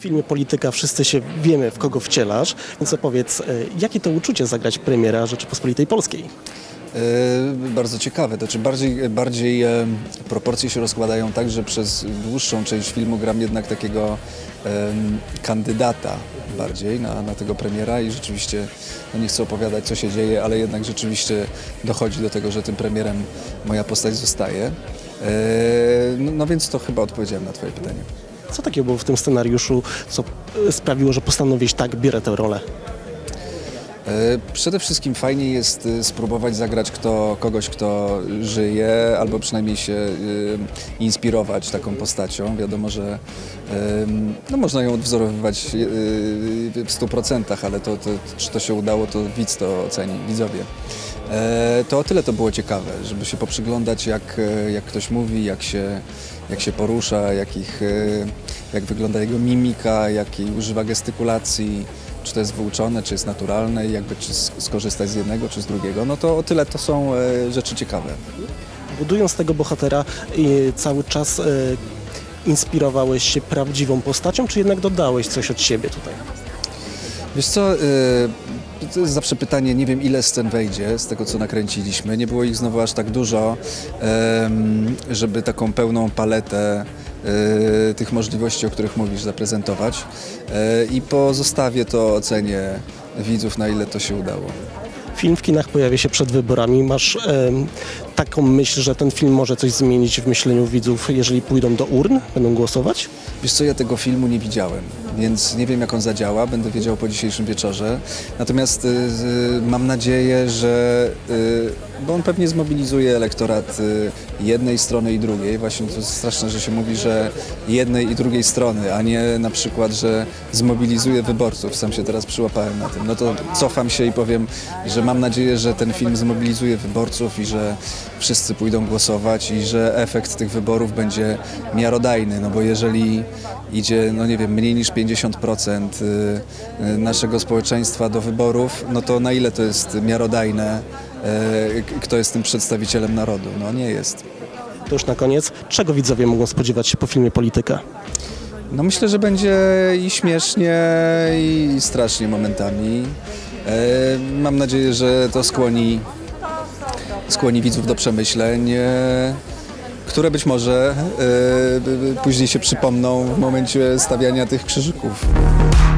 filmie Polityka wszyscy się wiemy, w kogo wcielasz, więc opowiedz, jakie to uczucie zagrać premiera Rzeczypospolitej Polskiej? Bardzo ciekawe, to znaczy bardziej proporcje się rozkładają tak, że przez dłuższą część filmu gram jednak takiego kandydata bardziej na tego premiera i rzeczywiście, no nie chcę opowiadać co się dzieje, ale jednak rzeczywiście dochodzi do tego, że tym premierem moja postać zostaje. No więc to chyba odpowiedziałem na twoje pytanie. Co takiego było w tym scenariuszu, co sprawiło, że postanowiłeś tak, biorę tę rolę? Przede wszystkim fajnie jest spróbować zagrać kogoś, kto żyje, albo przynajmniej się inspirować taką postacią. Wiadomo, że no można ją odwzorowywać w 100%, ale czy to się udało, to widz to oceni, widzowie. To o tyle to było ciekawe, żeby się poprzyglądać, jak ktoś mówi, jak się porusza, jak wygląda jego mimika, jakiej używa gestykulacji, czy to jest wyuczone, czy jest naturalne, czy skorzystać z jednego, czy z drugiego. No to o tyle to są rzeczy ciekawe. Budując tego bohatera, cały czas inspirowałeś się prawdziwą postacią, czy jednak dodałeś coś od siebie tutaj? Wiesz co, to jest zawsze pytanie, nie wiem ile scen wejdzie z tego, co nakręciliśmy. Nie było ich znowu aż tak dużo, żeby taką pełną paletę tych możliwości, o których mówisz, zaprezentować. I pozostawię to ocenie widzów, na ile to się udało. Film w kinach pojawia się przed wyborami. Masz taką myśl, że ten film może coś zmienić w myśleniu widzów, jeżeli pójdą do urn, będą głosować? Wiesz co, ja tego filmu nie widziałem, więc nie wiem, jak on zadziała, będę wiedział po dzisiejszym wieczorze. Natomiast mam nadzieję, że bo on pewnie zmobilizuje elektorat jednej strony i drugiej. Właśnie to jest straszne, że się mówi, że jednej i drugiej strony, a nie na przykład, że zmobilizuje wyborców. Sam się teraz przyłapałem na tym. No to cofam się i powiem, że mam nadzieję, że ten film zmobilizuje wyborców i że wszyscy pójdą głosować i że efekt tych wyborów będzie miarodajny, no bo jeżeli idzie, no nie wiem, mniej niż 50% naszego społeczeństwa do wyborów, no to na ile to jest miarodajne, kto jest tym przedstawicielem narodu? No nie jest. To już na koniec, czego widzowie mogą spodziewać się po filmie Polityka? No myślę, że będzie i śmiesznie, i strasznie momentami. Mam nadzieję, że to skłoni widzów do przemyśleń, które być może później się przypomną w momencie stawiania tych krzyżyków.